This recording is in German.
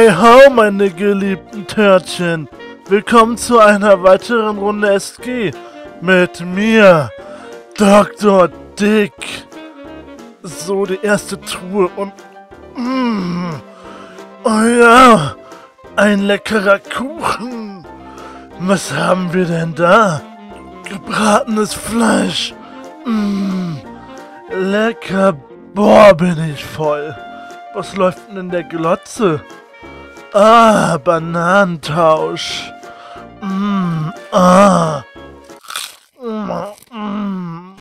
Hey ho, meine geliebten Törtchen. Willkommen zu einer weiteren Runde SG. Mit mir, Dr. Dick. So, die erste Truhe und... oh ja, ein leckerer Kuchen. Was haben wir denn da? Gebratenes Fleisch. Lecker. Boah, bin ich voll. Was läuft denn in der Glotze? Ah, Bananentausch.